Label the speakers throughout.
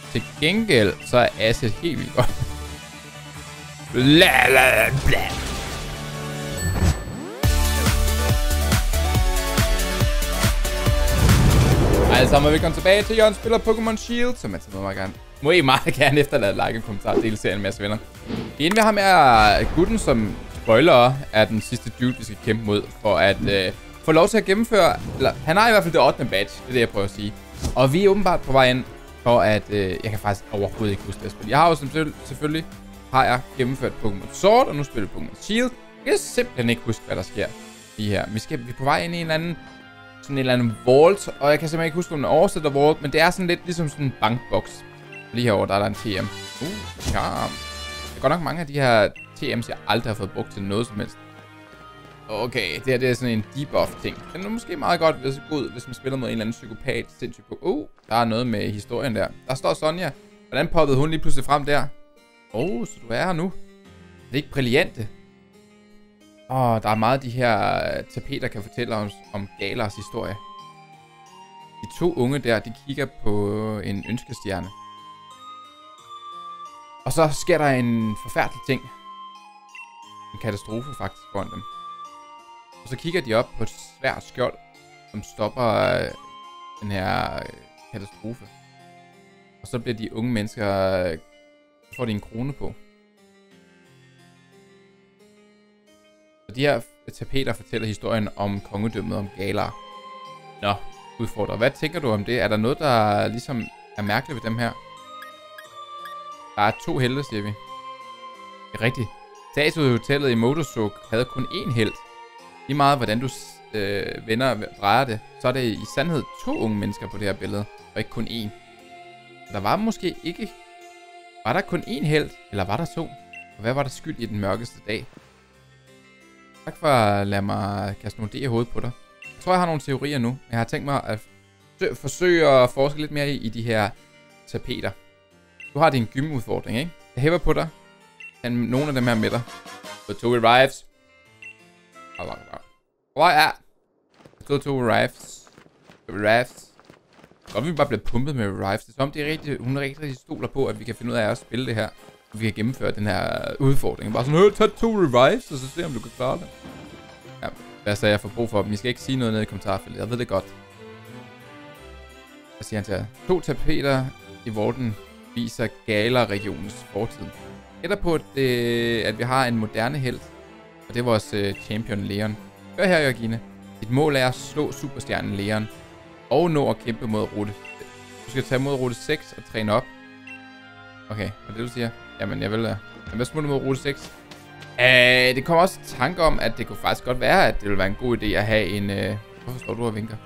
Speaker 1: Til gengæld, så er Acid helt vildt godt. Bla, bla, bla. Altså, velkommen tilbage til Jørgen spiller Pokémon Shield, som jeg meget gerne. Må I meget gerne efterlade like og kommentar og dele serien med jeres venner. Inden vi har med gutten, som spoiler er den sidste dude, vi skal kæmpe mod, for at få lov til at gennemføre. Eller, han har i hvert fald det 8. badge, det er det, jeg prøver at sige. Og vi er åbenbart på vej ind, for at jeg kan faktisk overhovedet ikke huske det spil. Jeg har jo selvfølgelig har jeg gennemført Pokémon Sword, og nu spiller Pokémon Shield. Jeg kan simpelthen ikke huske, hvad der sker lige her. Vi er på vej ind i en eller anden vault, og jeg kan simpelthen ikke huske, om den oversætter vault, men det er sådan lidt ligesom sådan en bankboks. Lige herovre, der er en TM. Charm. Det er godt nok mange af de her TM's, jeg aldrig har fået brugt til noget som helst. Okay, det her det er sådan en debuff-ting. Den er måske meget godt hvis man spiller mod en eller anden psykopat. Sindssygt på. Der er noget med historien der. Der står Sonja. Hvordan poppede hun lige pludselig frem der? Så du er her nu. Det er ikke brillante. Der er meget af de her tapeter, kan fortælle os om Galers historie. De 2 unge der, de kigger på en ønskestjerne. Og så sker der en forfærdelig ting. En katastrofe faktisk foran dem. Og så kigger de op på et svært skjold, som stopper den her katastrofe. Og så bliver de unge mennesker, får de en krone på. Og de her tapeter fortæller historien om kongedømmet om Galar. Nå, udfordrer. Hvad tænker du om det? Er der noget, der ligesom er mærkeligt ved dem her? Der er 2 helte, siger vi. Det er rigtigt. Statuehotellet i Motorsuk havde kun 1 helt. Lige meget, hvordan du vender og drejer det, så er det i sandhed 2 unge mennesker på det her billede, og ikke kun 1. Så der var måske ikke... Var der kun 1 helt, eller var der 2? Og hvad var der skyld i den mørkeste dag? Tak for at lade mig kaste nogle idéer i hovedet på dig. Jeg tror, jeg har nogle teorier nu. Jeg har tænkt mig at forsøge at forske lidt mere i de her tapeter. Du har din gymudfordring, ikke? Jeg hæver på dig. Tag nogle af dem her med dig. For 2 revives. Hvor er? Så 2 revives. Godt, vi bare bliver pumpet med revives. Det er som, hun er rigtig stoler på, at vi kan finde ud af at spille det her. Og vi kan gennemføre den her udfordring. Bare sådan, tag 2 revives, og så se om du kan klare det. Ja, hvad så jeg får brug for dem? I skal ikke sige noget nede i kommentarfeltet. Jeg ved det godt. Hvad siger han til jer? 2 tapeter i vorten viser Galar-regionens fortid. Gætter på, at vi har en moderne helt. Og det er vores champion Leon. Hør her, Jørgine. Dit mål er at slå superstjernen Leon. Og nå at kæmpe mod rute. Du skal tage mod rute 6 og træne op. Okay, og det du siger? Jamen, jeg vil... Hvad smutter mod rute 6? Det kommer også tanke om, at det kunne faktisk godt være, at det ville være en god idé at have en... Hvorfor står du og vinker?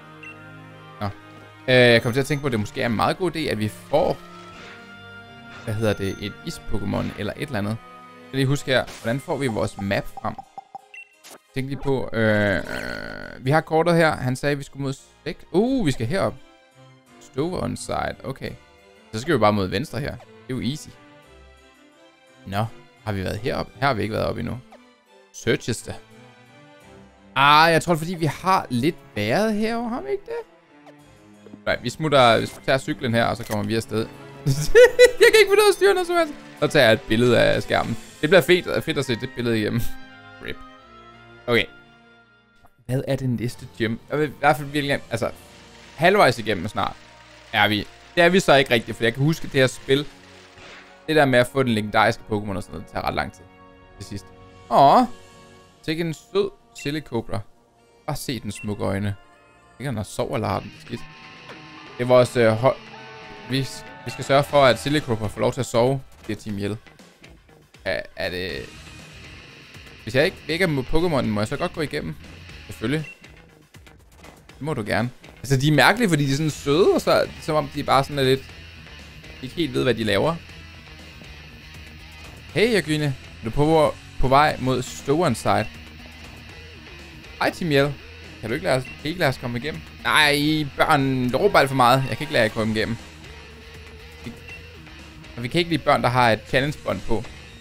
Speaker 1: Nå. Jeg kommer til at tænke på, at det måske er en meget god idé, at vi får... Hvad hedder det? Et is-Pokémon eller et eller andet. Så lige huske her, hvordan får vi vores map frem? Tænk lige på... vi har kortet her. Han sagde, at vi skulle mod 6. Vi skal herop. Stover on side. Okay. Så skal vi bare mod venstre her. Det er jo easy. Nå, har vi været heroppe? Her har vi ikke været oppe endnu. Searches det. Jeg tror det er, fordi vi har lidt været herovre. Har vi ikke det? Nej, vi tager cyklen her, og så kommer vi afsted. Jeg kan ikke finde ud af at styre noget som helst. Så tager jeg et billede af skærmen. Det bliver fedt at se det billede igennem. Rip. Okay. Hvad er det næste gym? Jeg vil i hvert fald virkelig... Altså, halvvejs igennem snart er vi. Det er vi så ikke rigtigt, for jeg kan huske det her spil. Det der med at få den legendariske Pokémon og sådan noget, det tager ret lang tid til sidst. Tænk en sød Silicobra. Bare se den smukke øjne. Ikke han har sover eller har den skidt. Det er vores vi skal sørge for, at Silicobra får lov til at sove. Det er Team Yell. Er det... Hvis jeg ikke er mod Pokémon, må jeg så godt gå igennem? Selvfølgelig. Det må du gerne. Altså, de er mærkelige, fordi de er sådan søde, og så som om de bare sådan er lidt... ikke helt ved, hvad de laver. Hey, Jørgine. Du er på vej mod Stovernside. Hej, Team Yell. Kan du ikke lade os komme igennem? Nej, børn råber alt for meget. Jeg kan ikke lade jer komme igennem. Og vi kan ikke lide børn, der har et challenge-bånd på.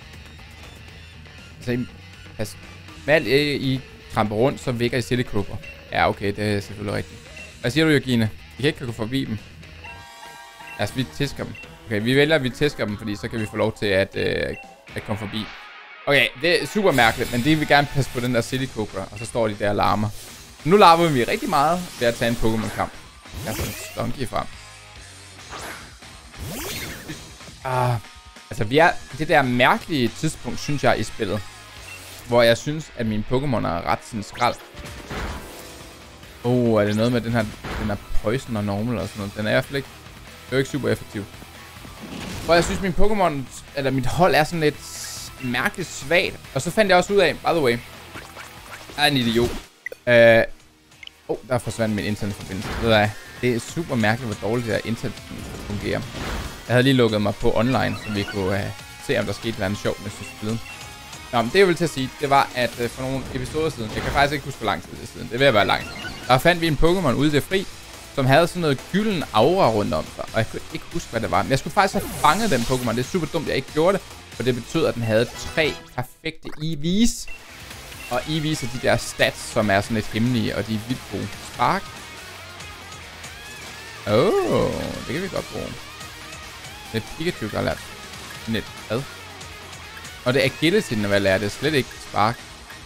Speaker 1: Altså, pas. Med alt I tramper rundt, så vækker I Silicobra. Ja, okay, det er selvfølgelig rigtigt. Hvad siger du, Jørgine? Vi kan ikke gå forbi dem. Altså, vi tæsker dem. Okay, vi vælger, at vi tæsker dem, fordi så kan vi få lov til at komme forbi. Okay, det er super mærkeligt, men det vil gerne passe på den der City Cobra, og så står de der og larmer. Nu larmer vi rigtig meget ved at tage en Pokémon-kamp. Jeg får en Stunky frem. Altså, vi er det der mærkelige tidspunkt, synes jeg, i spillet. Hvor jeg synes, at mine Pokémon er ret sådan skrald. Er det noget med den her poison og normal og sådan noget? Den er i hvert fald ikke, det er jo ikke super effektiv. Hvor jeg synes, min Pokémon, eller mit hold er sådan lidt mærkeligt svagt. Og så fandt jeg også ud af, by the way, jeg er en idiot. Der forsvandt min internetforbindelse. Det er super mærkeligt, hvor dårligt det der internet fungerer. Jeg havde lige lukket mig på online, så vi kunne se, om der skete noget sjovt med spillet. Nå, men det jeg ville til at sige, det var, at for nogle episoder siden, jeg kan faktisk ikke huske, hvor lang tid det er siden, det vil være langt. Der fandt vi en Pokémon ude i det fri, som havde sådan noget gylden aura rundt om sig, og jeg kunne ikke huske, hvad det var. Men jeg skulle faktisk have fanget den Pokémon. Det er super dumt, at jeg ikke gjorde det, for det betød, at den havde 3 perfekte EV's. Og EV's er de der stats, som er sådan lidt hemmelige, og de er vildt gode. Spark. Det kan vi godt bruge. Det er Pikachu, der har lært net ad. Og det er agility, når jeg lærer det. Slet ikke Spark.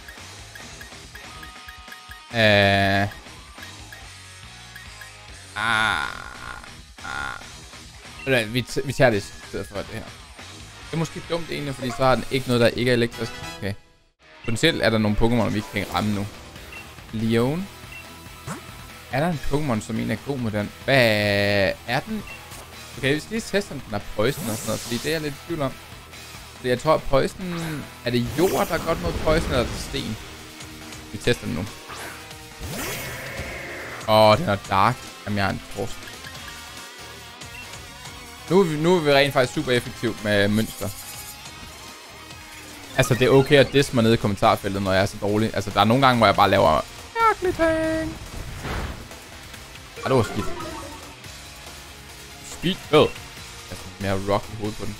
Speaker 1: Vi tager det i stedet for det her. Det er måske dumt egentlig, fordi så har den ikke noget, der ikke er elektrisk. Okay. Potentielt er der nogle Pokémon, vi ikke kan ramme nu. Leon. Er der en Pokémon, som en er god med den? Hvad er den? Okay, vi skal lige teste, om den har poison og sådan noget, fordi det er jeg lidt i tvivl om. Fordi jeg tror, at poison... Er det jord, der er godt mod poison, eller er det sten? Vi tester den nu. Den er dark. Jamen, jeg er en torsk. Nu er vi rent faktisk super effektivt med mønster. Altså, det er okay at disse mig nede i kommentarfeltet, når jeg er så dårlig. Altså, der er nogle gange, hvor jeg bare laver mærkelige ting. Det var skidt. Speed. Altså, mere rock i hovedet på den.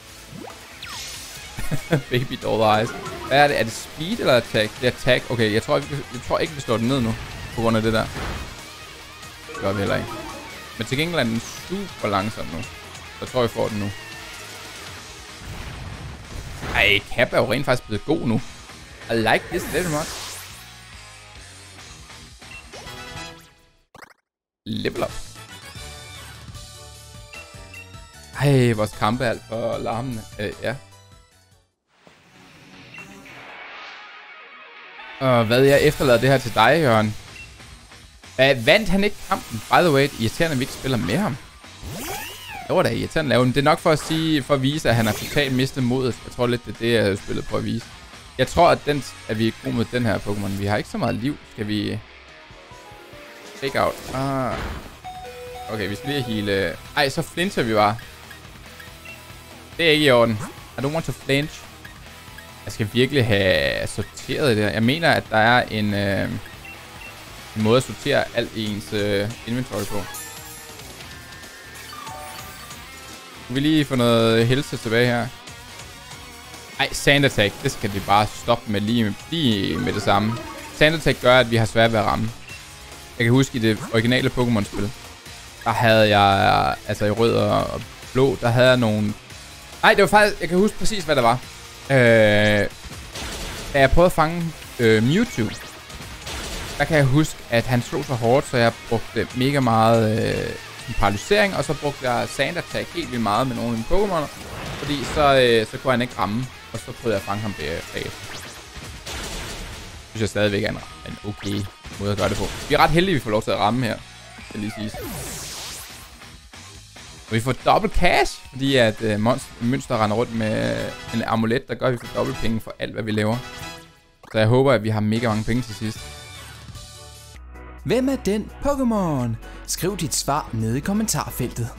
Speaker 1: Baby doll eyes. Hvad er det? Er det speed eller attack? Det er attack. Okay, jeg tror ikke, vi slår den ned nu. På grund af det der. Det gør vi heller ikke. Men til gengæld er den super langsom nu. Så tror jeg får den nu. Ej, Cap er jo rent faktisk blevet god nu. I like this very much. Level up. Ej, vores kampe er alt for larmende. Ja. Og hvad jeg efterlader det her til dig, Jørgen. Vandt han ikke kampen? By the way, irriterende, at vi ikke spiller med ham. Det var da irriterende lavet. Det er nok for at vise, at han har totalt mistet modet. Jeg tror lidt, det er det, jeg har spillet på at vise. Jeg tror, at vi er gode med den her Pokémon. Vi har ikke så meget liv. Skal vi... Take out. Okay, vi skal lige heale... Ej, så flincher vi bare. Det er ikke i orden. I don't want to flinch. Jeg skal virkelig have sorteret det her. Jeg mener, at der er en måde at sortere alt i ens inventory på. Skal vi lige få noget helse tilbage her? Ej, Sand Attack. Det skal vi bare stoppe med lige med det samme. Sand Attack gør, at vi har svært ved at ramme. Jeg kan huske i det originale Pokémon-spil. Der havde jeg, altså i rød og blå, der havde jeg nogle... Nej, det var faktisk... Jeg kan huske præcis, hvad der var. Da jeg prøvede at fange Mewtwo, der kan jeg huske, at han slog så hårdt, så jeg brugte mega meget paralysering, og så brugte jeg Sand Attack helt vildt meget med nogle af mine Pokémoner, fordi så kunne han ikke ramme, og så prøvede jeg at fange ham bagefter. Synes jeg stadigvæk er en okay måde at gøre det på. Vi er ret heldige, at vi får lov til at ramme her, skal lige sige. Og vi får dobbelt cash, fordi at Mønster render rundt med en amulet, der gør, at vi får dobbelt penge for alt, hvad vi laver. Så jeg håber, at vi har mega mange penge til sidst.
Speaker 2: Hvem er den Pokémon? Skriv dit svar nede i kommentarfeltet.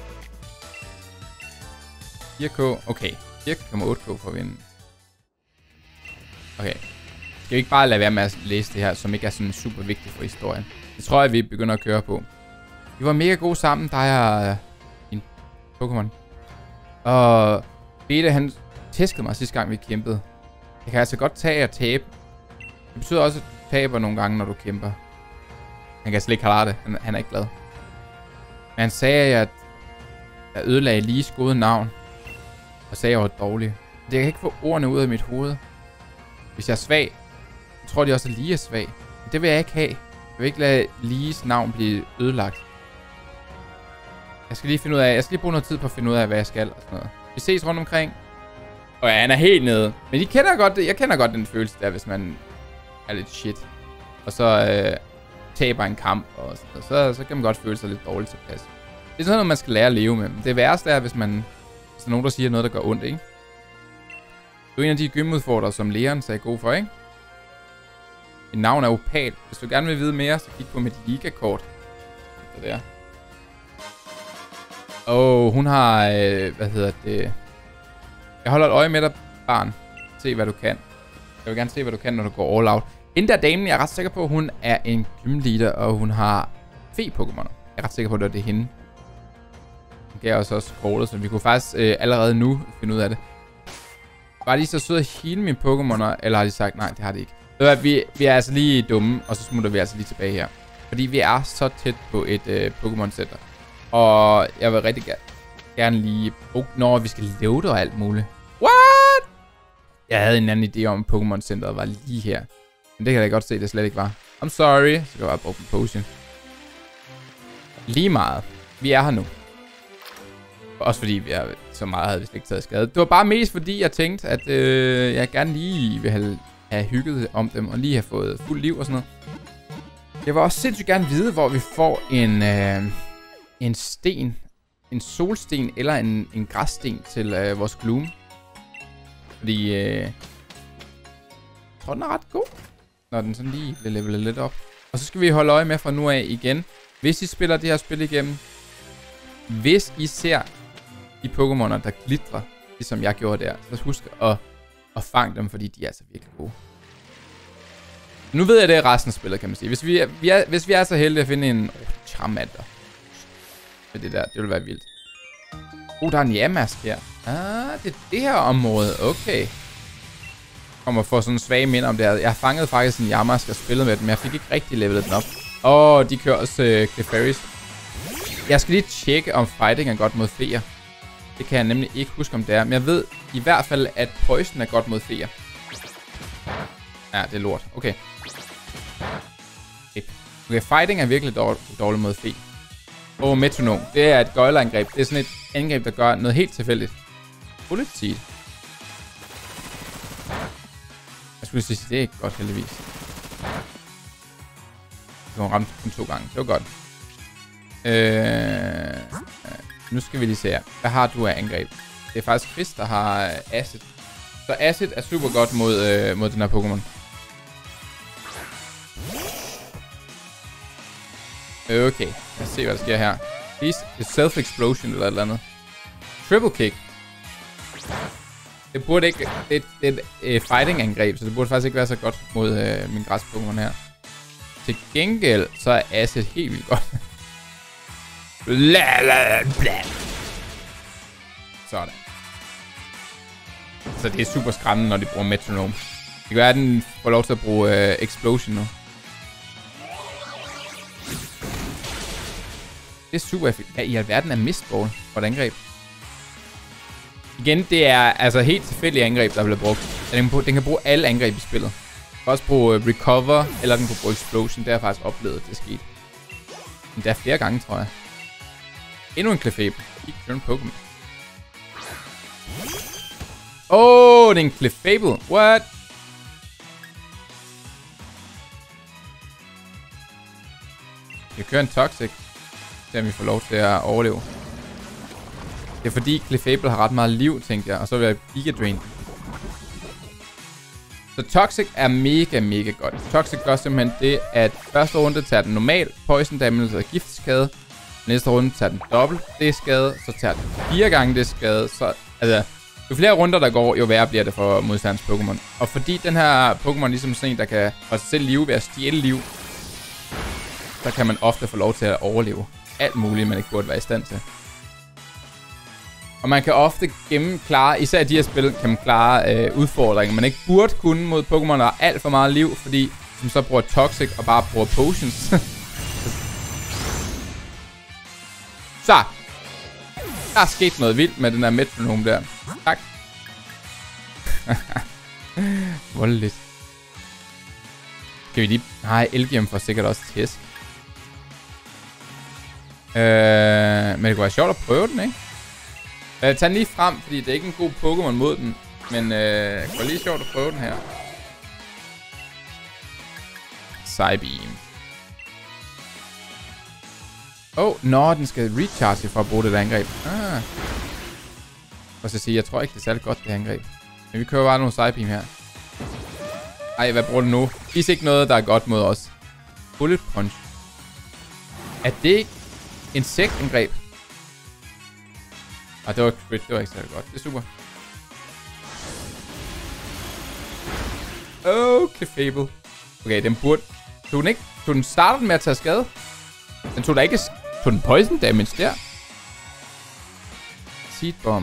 Speaker 1: 4K, okay. 4,8K for at vinde. Okay. Skal vi ikke bare lade være med at læse det her, som ikke er sådan super vigtigt for historien? Det tror jeg, vi begynder at køre på. Vi var mega gode sammen, dig og en Pokémon. Og Beta, han tæskede mig sidste gang, vi kæmpede. Jeg kan altså godt tage og tabe. Det betyder også, at du taber nogle gange, når du kæmper. Han kan slet ikke klare det. Han er ikke glad. Men han sagde, at Jeg ødelagde Lees gode navn. Og sagde, jeg var dårlig. Jeg kan ikke få ordene ud af mit hoved. Hvis jeg er svag, så tror de også, at Lee er svag. Men det vil jeg ikke have. Jeg vil ikke lade Lees navn blive ødelagt. Jeg skal lige bruge noget tid på at finde ud af, hvad jeg skal og sådan noget. Vi ses rundt omkring. Og ja, han er helt nede. Men jeg kender godt den følelse der, hvis man er lidt shit. Og så taber en kamp og sådan noget. Så kan man godt føle sig lidt dårligt tilpas. Det er sådan noget, man skal lære at leve med. Det værste er, hvis der er nogen, der siger noget, der gør ondt, ikke? Du er en af de gymudfordrere, som Leon sagde god for, ikke? Mit navn er Opal. Hvis du gerne vil vide mere, så kig på mit liga-kort. Så der. Hun har, Jeg holder et øje med dig, barn. Se, hvad du kan. Jeg vil gerne se, hvad du kan, når du går all out. Hende der damen, jeg er ret sikker på, hun er en gymleader, og hun har fe-pokémoner. Jeg er ret sikker på, at det er hende. Hun gav os også kortet, så vi kunne faktisk allerede nu finde ud af det. Var de så søde at heale mine pokémoner, eller har de sagt, nej, det har de ikke. Vi er altså lige dumme, og så smutter vi altså lige tilbage her. Fordi vi er så tæt på et Pokémon Center. Og jeg vil rigtig gerne lige... når vi skal loade og alt muligt. What? Jeg havde en anden idé om, at Pokémon Center var lige her. Men det kan jeg godt se, det slet ikke var. I'm sorry. Så kan jeg bare bruge en potion. Lige meget. Vi er her nu. Også fordi vi er så meget havde vi slet ikke taget skade. Det var bare mest fordi jeg tænkte, at jeg gerne lige vil have hygget om dem. Og lige have fået fuld liv og sådan noget. Jeg vil også sindssygt gerne vide, hvor vi får en sten. En solsten eller en græssten til vores Gloom. Fordi jeg tror, den er ret god. Når den sådan lige bliver levelet lidt op. Og så skal vi holde øje med fra nu af igen. Hvis I spiller det her spil igennem. Hvis I ser de Pokémoner, der glitrer, ligesom jeg gjorde der, så husk at fange dem, fordi de er så virkelig gode. Nu ved jeg, det er resten af spillet, kan man sige. Hvis vi er så heldige at finde en Charmander. Med det der, det vil være vildt. Der er en Yamask her. Det er det her område. Okay. Kommer få sådan en svage minder om det her. Jeg fangede faktisk en Yamask og spillede med den, men jeg fik ikke rigtig levelet den op. De kører også Clefairies. Jeg skal lige tjekke, om fighting er godt mod feer. Det kan jeg nemlig ikke huske, om det er. Men jeg ved i hvert fald, at poison er godt mod feer. Ja, det er lort. Okay. Okay, fighting er virkelig dårligt mod fe. Metronome. Det er et gøjlerangreb. Det er sådan et angreb, der gør noget helt tilfældigt. Bullet Seed. Jeg skulle sige, det er ikke godt heldigvis. Du har ramt kun 2 gange. Det var godt. Nu skal vi lige se her. Hvad har du af angreb? Det er faktisk Chris, der har Acid. Så Acid er super godt mod den her Pokémon. Okay, lad os se, hvad der sker her. Please, et self-explosion eller et eller andet. Triple kick. Det burde ikke... Det er et fighting-angreb, så det burde faktisk ikke være så godt mod min græs-Pokémon her. Til gengæld, så er Acid helt vildt godt. Sådan. Så det er super skræmmende, når de bruger Metronome. Det kan være, at den får lov til at bruge Explosion nu. Det er super effektivt. Ja, i alverden er Mistball for et angreb. Igen, det er altså helt tilfældige angreb, der bliver brugt. Den kan bruge alle angreb i spillet. Den kan også bruge Recover, eller den kan bruge Explosion. Det har jeg faktisk oplevet, det er sket. Men det er flere gange, tror jeg. Endnu en Clefable. Ikke en Pokémon. Det er en Clefable. What? Jeg kører en Toxic. Så vi får lov til at overleve. Det er fordi Clefable har ret meget liv, tænkte jeg. Og så vil jeg Giga Drain. Så Toxic er mega, mega godt. Toxic gør simpelthen det, at første runde tager den normal poison damage og giftskade. Næste runde tager den dobbelt det skade. Så tager den 4 gange det skade. Så altså, jo flere runder der går, jo værre bliver det for modstanders Pokémon. Og fordi den her Pokémon ligesom sådan en, der kan holde sig selv liv ved at stjæle liv, så kan man ofte få lov til at overleve alt muligt, man ikke burde være i stand til. Og man kan ofte klare, især i de her spil, kan man klare udfordringer, man ikke burde kunne mod Pokémon, der har alt for meget liv, fordi som så bruger Toxic og bare bruger Potions. Så. Der er sket noget vildt med den der metronome der. Tak. Voldeligt. Skal vi lige... Nej, Elgium får sikkert også tæsk. Men det kunne være sjovt at prøve den, ikke? Tag den lige frem, fordi det er ikke en god Pokémon mod den. Men det var lige sjovt at prøve den her. Psybeam. Nå, den skal recharge for at bruge det der angreb. Og så sige, jeg tror ikke, det er særlig godt, det angreb. Men vi kører bare nogle Psybeam her. Ej, hvad bruger du nu? Vis ikke noget, der er godt mod os. Bullet Punch. Er det ikke insektangreb? Det var crit. Det var ikke særlig godt. Det er super. Clefable. Okay, den burde... Tog den startede med at tage skade? Den tog da ikke... Tog den poison damage der? Seed bomb.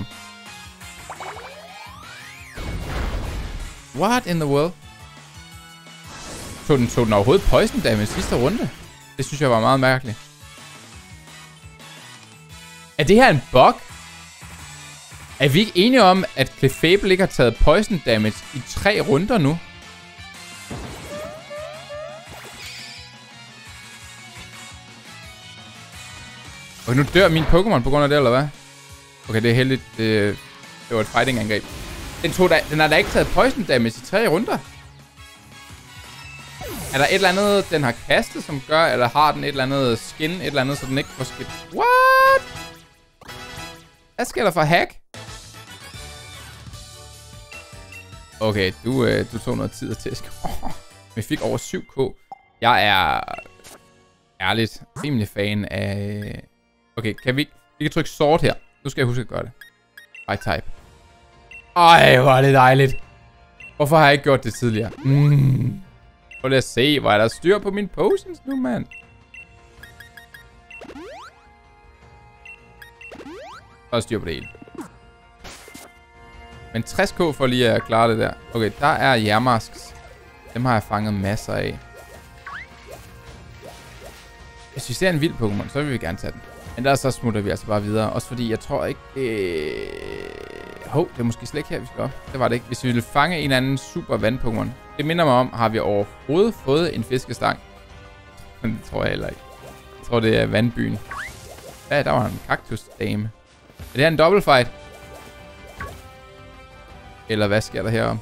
Speaker 1: What in the world? Tog den overhovedet poison damage sidste runde? Det synes jeg var meget mærkeligt. Er det her en bug? Er vi ikke enige om, at Clefable ikke har taget poison damage i 3 runder nu? Og nu dør min Pokémon på grund af det, eller hvad? Okay, det er heldigt. Det var et fighting-angreb. Den har da ikke taget poison damage i 3 runder. Er der et eller andet, den har kastet, som gør, eller har den et eller andet skin, et eller andet, så den ikke får skidt? What? Hvad sker der for hack? Okay, du tog noget tid at tæske. Vi fik over 7k. Jeg er ærligt rimelig fan af... Okay, vi kan trykke sort her. Nu skal jeg huske at gøre det. By type. Ej, hvor er det dejligt. Hvorfor har jeg ikke gjort det tidligere? Prøv lige at se, hvor er der styr på mine potions nu, mand. Der er styr på det hele. Men 60k for lige at klare det der. Okay, der er Yamask. Dem har jeg fanget masser af. Hvis vi ser en vild Pokémon, så vil vi gerne tage den. Men der så smutter vi altså bare videre. Også fordi jeg tror ikke... det er måske slet ikke her, vi skal op. Det var det ikke. Hvis vi ville fange en eller anden super vand-Pokémon. Det minder mig om, har vi overhovedet fået en fiskestang? Men det tror jeg heller ikke. Jeg tror, det er vandbyen. Ja, der var en kaktusdame. Er det her en double fight? Eller hvad sker der herom?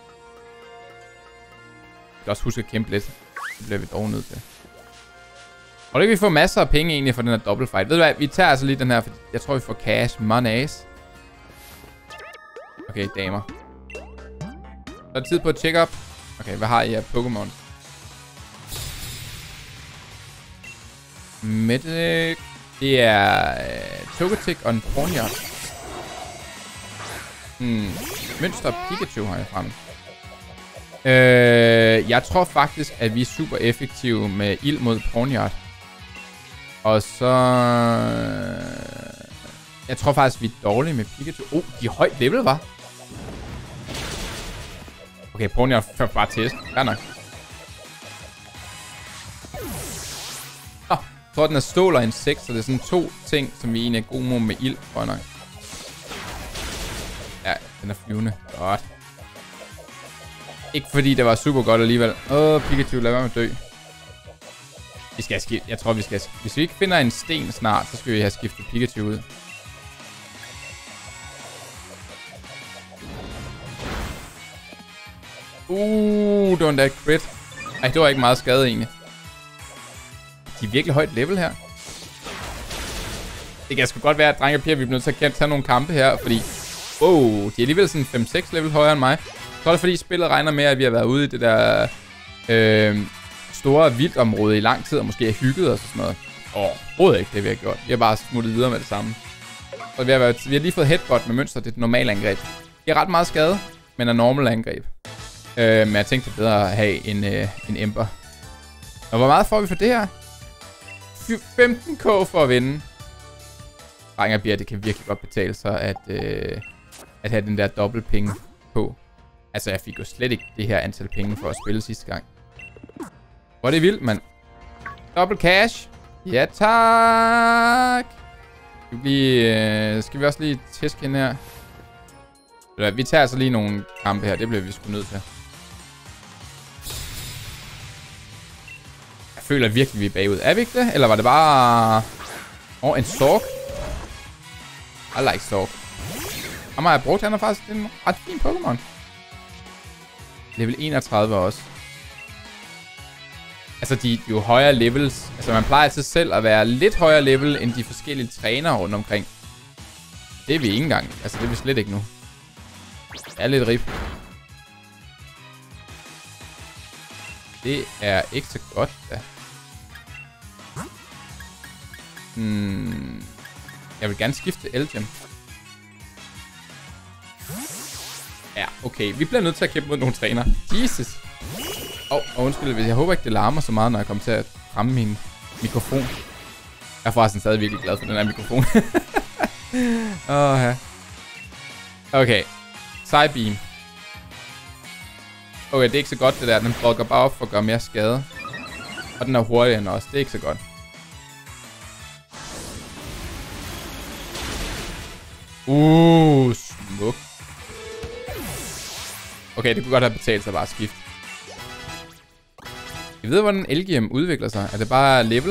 Speaker 1: Vi skal også huske at kæmpe lidt. Det bliver vi dog nødt til. Og det kan vi få masser af penge egentlig for den her double fight. Ved du hvad, vi tager altså lige den her, for jeg tror vi får cash monies. Okay, damer. Så er det tid på et check-up. Okay, hvad har I af Pokémon? Medic. Det er Togetic og en Ponyard. Mønster Pikachu har jeg fremme. Jeg tror faktisk, at vi er super effektive med ild mod Ponyard. Og så... Jeg tror faktisk, vi er dårlige med Pikachu. De er højt level, var. Okay, Ponyard får bare test. Fair nok. Jeg tror, den er stål og insekt, så det er sådan 2 ting, som vi egentlig er gode med ild, tror jeg nok. Ja, den er flyvende. Godt. Ikke fordi det var super godt alligevel. Pikachu, lad være med at dø. Vi skal skifte. Jeg tror, vi skal... Hvis vi ikke finder en sten snart, så skal vi have skiftet Pikachu ud. Det var endda et crit. Ej, det var ikke meget skade egentlig. De er virkelig højt level her. Det kan sgu godt være, at drenge og piger, vi bliver nødt til at tage nogle kampe her, fordi... de er alligevel sådan 5-6 level højere end mig. Så er det fordi, spillet regner med, at vi har været ude i det der store vildområde i lang tid, og måske har hygget os og sådan noget. Overhovedet ikke det, vi har gjort. Vi har bare smuttet videre med det samme. Og vi har lige fået headbutt med mønster, det er et normalt angreb. Det er ret meget skade, men er normal angreb. Men jeg tænkte, det er bedre at have en Ember. Og hvor meget får vi for det her? 15k for at vinde. Drenge og bier, det kan virkelig godt betale sig at have den der dobbelt penge på. Altså, jeg fik jo slet ikke det her antal penge for at spille sidste gang. Hvor er det vildt, mand. Dobbelt cash. Ja, tak. Skal vi også lige tæske hende her? Eller, vi tager altså lige nogle kampe her. Det bliver vi sgu nødt til. Jeg føler virkelig, vi er bagud. Er vi ikke det? Eller var det bare... en Sork. I like Sork. Ham har jeg brugt. Han er faktisk en ret fin Pokémon. Level 31 også. Altså, de er jo højere levels. Altså, man plejer til selv at være lidt højere level, end de forskellige trænere rundt omkring. Det er vi ikke engang. Altså, det er vi slet ikke nu. Det er lidt rip. Det er ikke så godt, da. Jeg vil gerne skifte Elgem. Ja, okay. Vi bliver nødt til at kæmpe mod nogle træner. Jesus. Undskyld, jeg håber ikke, det larmer så meget, når jeg kommer til at ramme min mikrofon. Jeg er forresten stadig virkelig glad for den her mikrofon. Ja. Okay. Psybeam. Okay, det er ikke så godt det der. Den brokker bare op for at gøre mere skade. Og den er hurtigere end også. Det er ikke så godt. Smuk. Okay, det kunne godt have betalt sig bare at skifte. Jeg ved, hvordan Elgium udvikler sig. Er det bare level?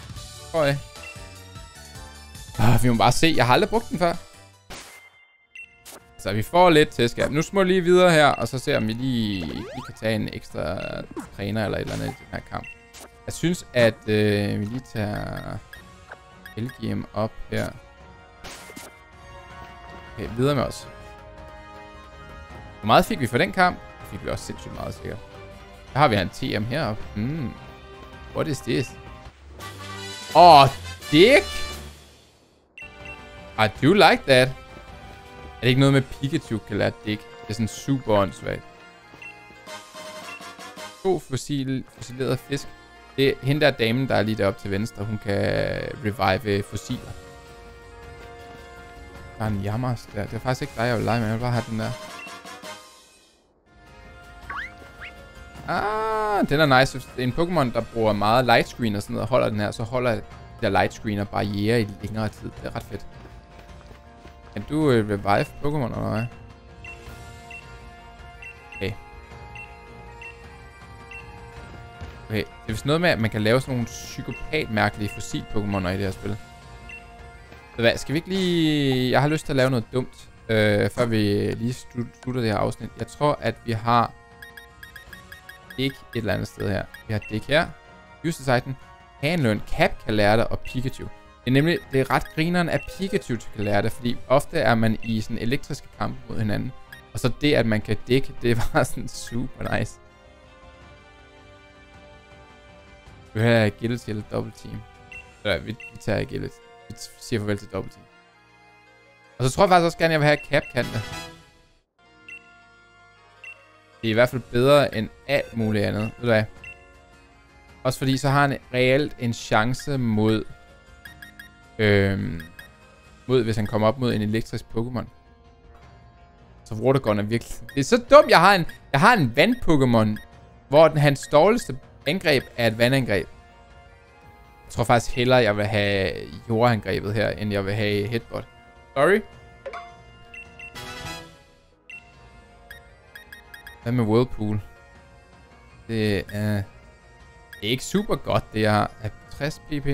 Speaker 1: Vi må bare se. Jeg har aldrig brugt den før. Så vi får lidt tæsk. Nu små lige videre her, og så ser om vi lige kan tage en ekstra træner eller et eller andet i den her kamp. Jeg synes, at vi lige tager Elgium op her. Okay, videre med os. Hvor meget fik vi for den kamp? Det fik vi også sindssygt meget, sikkert. Der har vi en TM heroppe. What is this? Dick! I do like that. Er det ikke noget med Pikachu kan lære Dick? Det er sådan super åndssvagt. 2 fossilerede fisk. Det er hende der damen, der er lige deroppe til venstre. Hun kan revive fossiler. Der er en Yamas der. Det er faktisk ikke dig, jeg vil lege med. Jeg vil bare have den der. Den er nice. Hvis det er en Pokémon, der bruger meget lightscreen og sådan noget, og holder den her, så holder det der lightscreen og barriere i længere tid. Det er ret fedt. Kan du revive Pokémon eller hvad? Okay. Okay, det er vist noget med, at man kan lave sådan nogle psykopat-mærkelige fossil-Pokémoner i det her spil. Så hvad, skal vi ikke lige... Jeg har lyst til at lave noget dumt, før vi lige slutter det her afsnit. Jeg tror, at vi har... Dick et eller andet sted her. Vi har Dick her. Use Titan. Handløn. Cap kan lære det, og Pikachu. Det er nemlig, det er ret grineren, at Pikachu kan lære det, fordi ofte er man i sådan elektriske kampe mod hinanden. Og så det, at man kan dække, det er bare sådan super nice. Vi har Agility eller Double Team. Eller vi tager Agility. Vi siger farvel til Double Team. Og så tror jeg faktisk også gerne, at jeg vil have Cap kan det. Det er i hvert fald bedre end alt muligt andet. Ved du hvad? Også fordi så har han reelt en chance mod... hvis han kommer op mod en elektrisk Pokémon. Så Watergun er virkelig... Det er så dumt, jeg har en vand-Pokémon, hvor hans dårligste angreb er et vandangreb. Jeg tror faktisk hellere, jeg vil have jordangrebet her, end jeg vil have Headbutt. Sorry. Hvad med Whirlpool? Det er ikke super godt, det er 60 pp.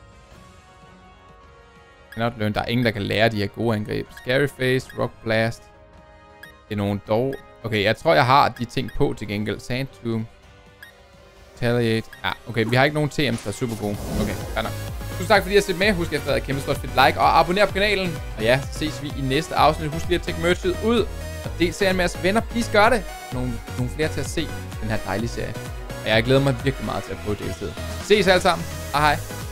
Speaker 1: Der er ingen, der kan lære de her gode angreb. Scary Face, Rock Blast. Det er nogle dog... Okay, jeg tror, jeg har de ting på til gengæld. Sand Tomb. Retaliate. Okay, vi har ikke nogen TM's, der er super gode. Okay, fair nok. Tusind tak, fordi I har set med. Husk at have et kæmpe stort fedt like og abonner på kanalen. Og ja, så ses vi i næste afsnit. Husk lige at tjekke merchet ud. Og del serien med jeres venner. Please gør det. Nogle flere til at se den her dejlige serie. Og jeg glæder mig virkelig meget til at prøve deltid. Ses alle sammen. Hej hej.